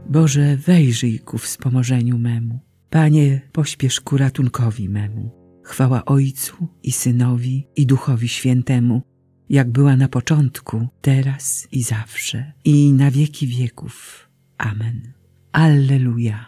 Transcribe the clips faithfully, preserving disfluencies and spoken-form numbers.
Boże, wejrzyj ku wspomożeniu memu. Panie, pośpiesz ku ratunkowi memu. Chwała Ojcu i Synowi i Duchowi Świętemu, jak była na początku, teraz i zawsze, i na wieki wieków. Amen. Alleluja.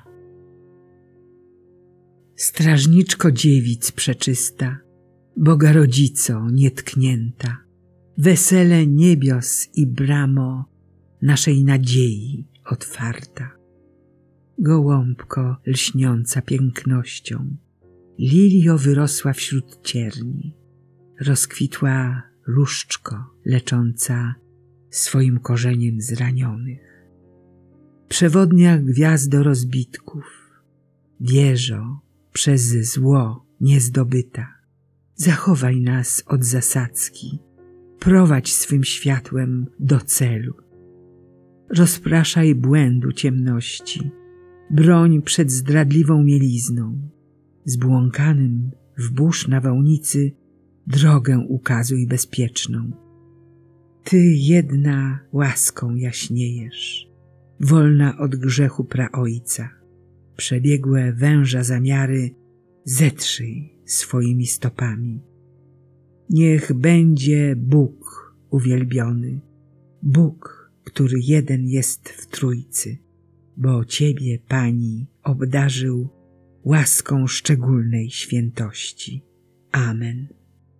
Strażniczko dziewic przeczysta, Boga Rodzico nietknięta, wesele niebios i bramo naszej nadziei otwarta. Gołąbko lśniąca pięknością, lilio wyrosła wśród cierni, rozkwitła różdżko lecząca swoim korzeniem zranionych. Przewodnia gwiazdo rozbitków, wieżo przez zło niezdobyta, zachowaj nas od zasadzki, prowadź swym światłem do celu. Rozpraszaj błędu ciemności, broń przed zdradliwą mielizną, zbłąkanym w burz nawałnicy drogę ukazuj bezpieczną. Ty jedna łaską jaśniejesz, wolna od grzechu praojca, przebiegłe węża zamiary zetrzyj swoimi stopami. Niech będzie Bóg uwielbiony, Bóg, który jeden jest w Trójcy, bo Ciebie, Pani, obdarzył łaską szczególnej świętości. Amen.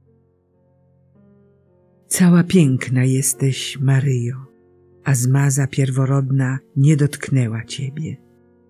Cała piękna jesteś, Maryjo, a zmaza pierworodna nie dotknęła Ciebie.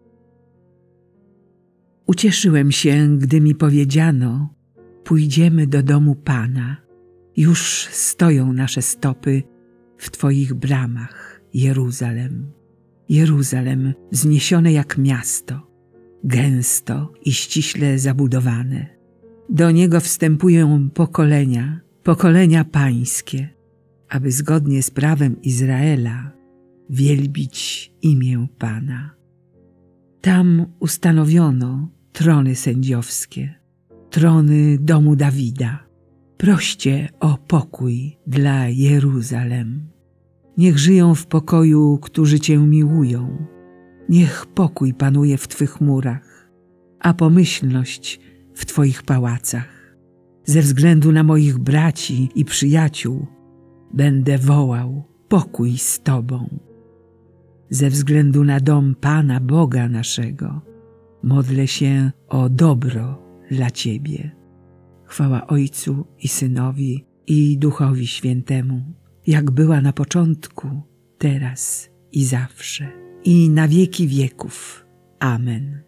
Ucieszyłem się, gdy mi powiedziano, pójdziemy do domu Pana. Już stoją nasze stopy w Twoich bramach, Jeruzalem. Jeruzalem wzniesione jak miasto, gęsto i ściśle zabudowane. Do niego wstępują pokolenia, pokolenia pańskie, aby zgodnie z prawem Izraela wielbić imię Pana. Tam ustanowiono trony sędziowskie, trony domu Dawida. Proście o pokój dla Jeruzalem. Niech żyją w pokoju, którzy Cię miłują. Niech pokój panuje w Twych murach, a pomyślność w Twoich pałacach. Ze względu na moich braci i przyjaciół będę wołał pokój z Tobą. Ze względu na dom Pana Boga naszego modlę się o dobro dla Ciebie. Chwała Ojcu i Synowi i Duchowi Świętemu, jak była na początku, teraz i zawsze, i na wieki wieków. Amen.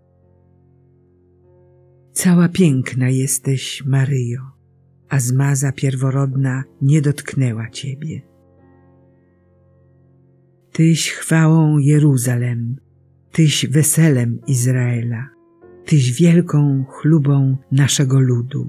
Cała piękna jesteś, Maryjo, a zmaza pierworodna nie dotknęła Ciebie. Tyś chwałą Jeruzalem, Tyś weselem Izraela, Tyś wielką chlubą naszego ludu.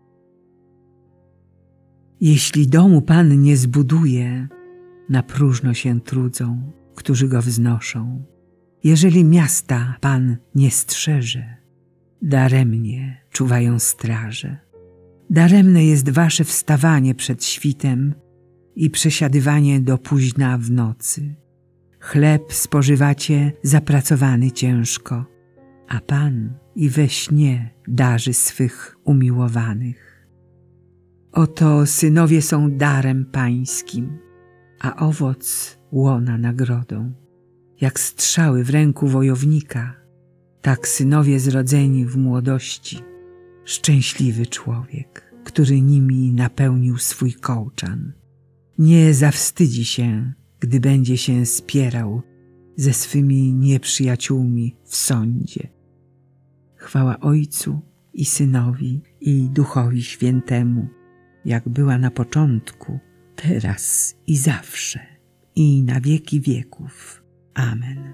Jeśli domu Pan nie zbuduje, na próżno się trudzą, którzy go wznoszą. Jeżeli miasta Pan nie strzeże, daremnie czuwają straże. Daremne jest wasze wstawanie przed świtem i przesiadywanie do późna w nocy. Chleb spożywacie zapracowany ciężko, a Pan i we śnie darzy swych umiłowanych. Oto synowie są darem pańskim, a owoc łona nagrodą. Jak strzały w ręku wojownika, tak synowie zrodzeni w młodości. Szczęśliwy człowiek, który nimi napełnił swój kołczan. Nie zawstydzi się, gdy będzie się spierał ze swymi nieprzyjaciółmi w sądzie. Chwała Ojcu i Synowi i Duchowi Świętemu, jak była na początku, teraz i zawsze, i na wieki wieków. Amen.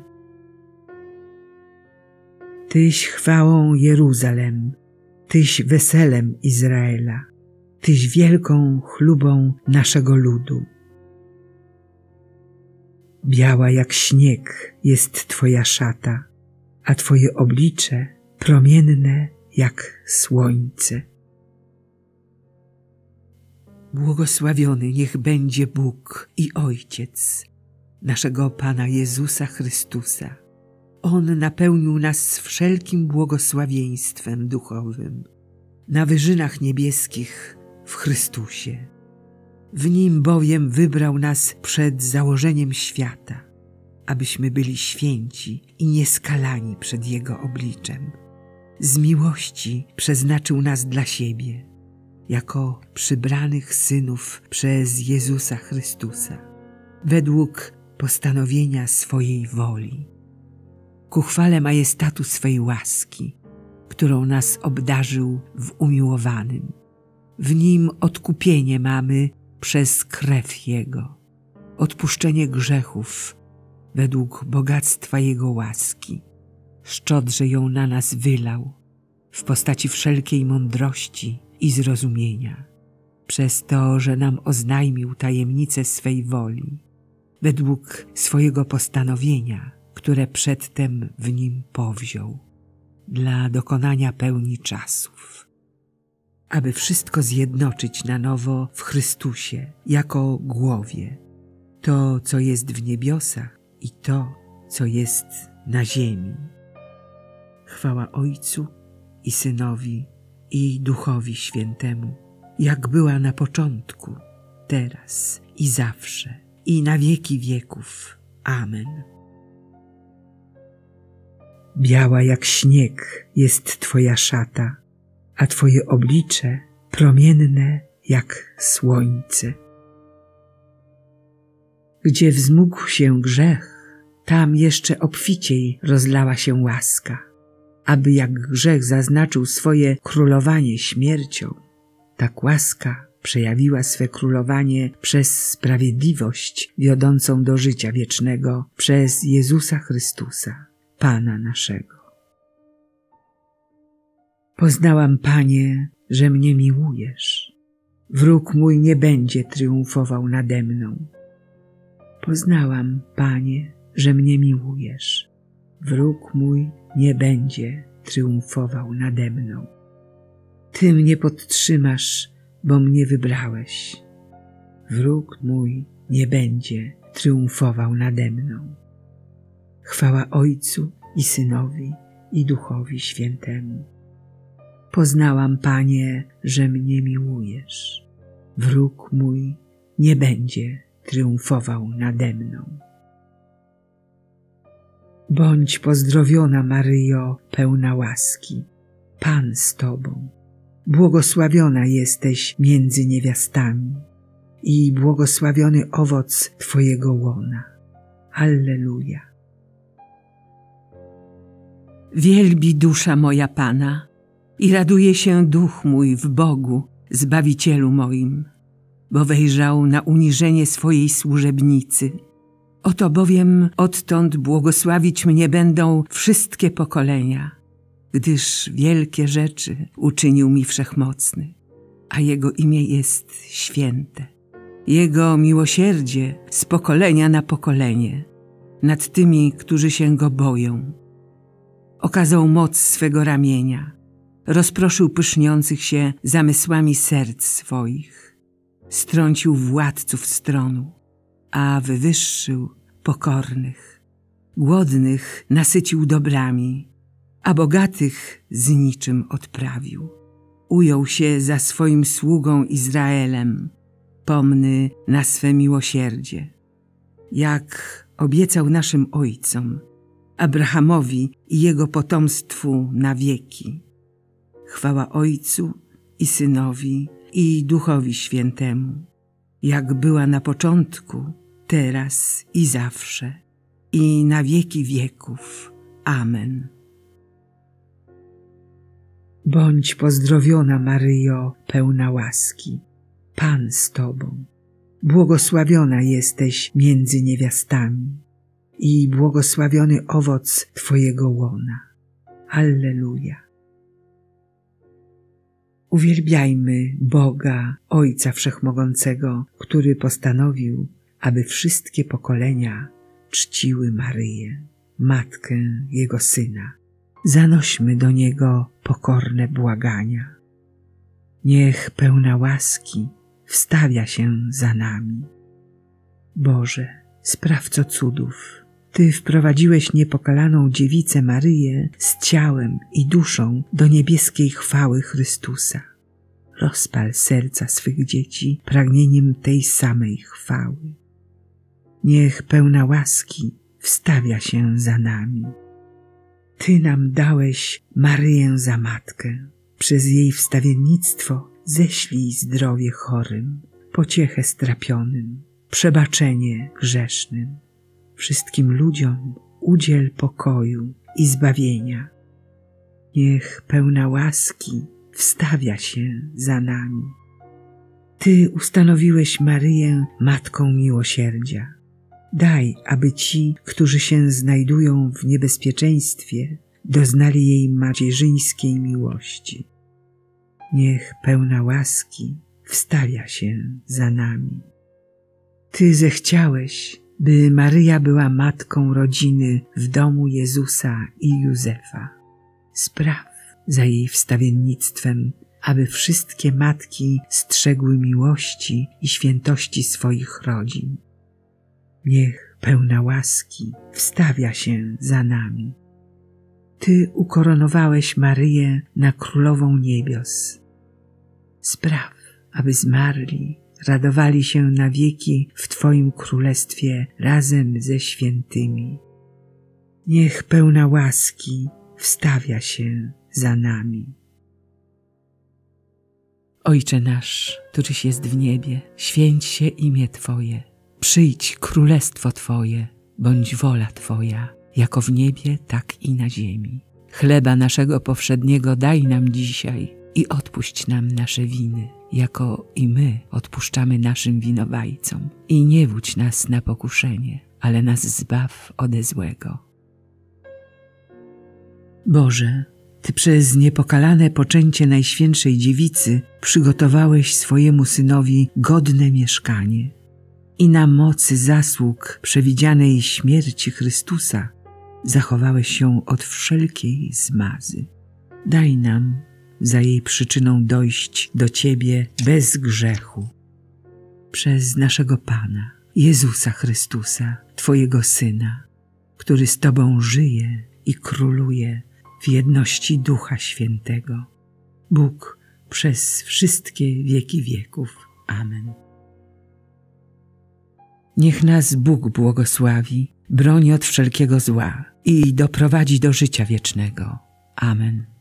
Tyś chwałą Jeruzalem, Tyś weselem Izraela, Tyś wielką chlubą naszego ludu. Biała jak śnieg jest Twoja szata, a Twoje oblicze promienne jak słońce. Błogosławiony niech będzie Bóg i Ojciec naszego Pana Jezusa Chrystusa, On napełnił nas wszelkim błogosławieństwem duchowym na wyżynach niebieskich w Chrystusie. W Nim bowiem wybrał nas przed założeniem świata, abyśmy byli święci i nieskalani przed Jego obliczem. Z miłości przeznaczył nas dla siebie, jako przybranych synów przez Jezusa Chrystusa, według postanowienia swojej woli, ku chwale majestatu swej łaski, którą nas obdarzył w umiłowanym. W Nim odkupienie mamy przez krew Jego, odpuszczenie grzechów według bogactwa Jego łaski. Szczodrze ją na nas wylał w postaci wszelkiej mądrości i zrozumienia, przez to, że nam oznajmił tajemnicę swej woli, według swojego postanowienia, które przedtem w Nim powziął, dla dokonania pełni czasów, aby wszystko zjednoczyć na nowo w Chrystusie jako głowie, to, co jest w niebiosach i to, co jest na ziemi. Chwała Ojcu i Synowi i Duchowi Świętemu, jak była na początku, teraz i zawsze, i na wieki wieków. Amen. Biała jak śnieg jest Twoja szata, a Twoje oblicze promienne jak słońce. Gdzie wzmógł się grzech, tam jeszcze obficiej rozlała się łaska, aby jak grzech zaznaczył swoje królowanie śmiercią, tak łaska przejawiła swe królowanie przez sprawiedliwość wiodącą do życia wiecznego przez Jezusa Chrystusa, Pana naszego. Poznałam, Panie, że mnie miłujesz. Wróg mój nie będzie triumfował nade mną. Poznałam, Panie, że mnie miłujesz. Wróg mój nie będzie triumfował nade mną. Ty mnie podtrzymasz, bo mnie wybrałeś. Wróg mój nie będzie triumfował nade mną. Chwała Ojcu i Synowi i Duchowi Świętemu. Poznałam, Panie, że mnie miłujesz. Wróg mój nie będzie triumfował nade mną. Bądź pozdrowiona, Maryjo, pełna łaski. Pan z Tobą. Błogosławiona jesteś między niewiastami i błogosławiony owoc Twojego łona. Alleluja. Wielbi dusza moja Pana i raduje się duch mój w Bogu, Zbawicielu moim, bo wejrzał na uniżenie swojej służebnicy. Oto bowiem odtąd błogosławić mnie będą wszystkie pokolenia, gdyż wielkie rzeczy uczynił mi Wszechmocny, a Jego imię jest święte. Jego miłosierdzie z pokolenia na pokolenie nad tymi, którzy się Go boją. Okazał moc swego ramienia, rozproszył pyszniących się zamysłami serc swoich, strącił władców stronu, a wywyższył pokornych. Głodnych nasycił dobrami, a bogatych z niczym odprawił. Ujął się za swoim sługą Izraelem, pomny na swe miłosierdzie. Jak obiecał naszym ojcom, Abrahamowi i jego potomstwu na wieki. Chwała Ojcu i Synowi i Duchowi Świętemu, jak była na początku, teraz i zawsze, i na wieki wieków. Amen. Bądź pozdrowiona, Maryjo, pełna łaski. Pan z Tobą. Błogosławiona jesteś między niewiastami i błogosławiony owoc Twojego łona. Alleluja. Uwielbiajmy Boga, Ojca Wszechmogącego, który postanowił, aby wszystkie pokolenia czciły Maryję, Matkę Jego Syna. Zanośmy do Niego pokorne błagania. Niech pełna łaski wstawia się za nami. Boże, Sprawco cudów, Ty wprowadziłeś niepokalaną dziewicę Maryję z ciałem i duszą do niebieskiej chwały Chrystusa. Rozpal serca swych dzieci pragnieniem tej samej chwały. Niech pełna łaski wstawia się za nami. Ty nam dałeś Maryję za matkę. Przez jej wstawiennictwo ześlij zdrowie chorym, pociechę strapionym, przebaczenie grzesznym. Wszystkim ludziom udziel pokoju i zbawienia. Niech pełna łaski wstawia się za nami. Ty ustanowiłeś Maryję matką miłosierdzia. Daj, aby ci, którzy się znajdują w niebezpieczeństwie, doznali jej macierzyńskiej miłości. Niech pełna łaski wstawia się za nami. Ty zechciałeś, by Maryja była matką rodziny w domu Jezusa i Józefa. Spraw za jej wstawiennictwem, aby wszystkie matki strzegły miłości i świętości swoich rodzin. Niech pełna łaski wstawia się za nami. Ty ukoronowałeś Maryję na królową niebios. Spraw, aby zmarli radowali się na wieki w Twoim królestwie razem ze świętymi. Niech pełna łaski wstawia się za nami. Ojcze nasz, któryś jest w niebie, święć się imię Twoje. Przyjdź królestwo Twoje, bądź wola Twoja, jako w niebie, tak i na ziemi. Chleba naszego powszedniego daj nam dzisiaj i odpuść nam nasze winy, jako i my odpuszczamy naszym winowajcom. I nie wódź nas na pokuszenie, ale nas zbaw ode złego. Boże, Ty przez niepokalane poczęcie Najświętszej Dziewicy przygotowałeś swojemu Synowi godne mieszkanie i na mocy zasług przewidzianej śmierci Chrystusa zachowałeś ją od wszelkiej zmazy. Daj nam za jej przyczyną dojść do Ciebie bez grzechu. Przez naszego Pana, Jezusa Chrystusa, Twojego Syna, który z Tobą żyje i króluje w jedności Ducha Świętego, Bóg przez wszystkie wieki wieków. Amen. Niech nas Bóg błogosławi, broni od wszelkiego zła i doprowadzi do życia wiecznego. Amen.